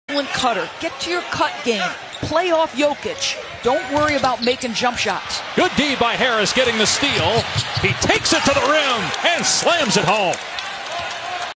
Cutter, get to your cut game. Play off Jokic. Don't worry about making jump shots. Good D by Harris getting the steal. He takes it to the rim and slams it home.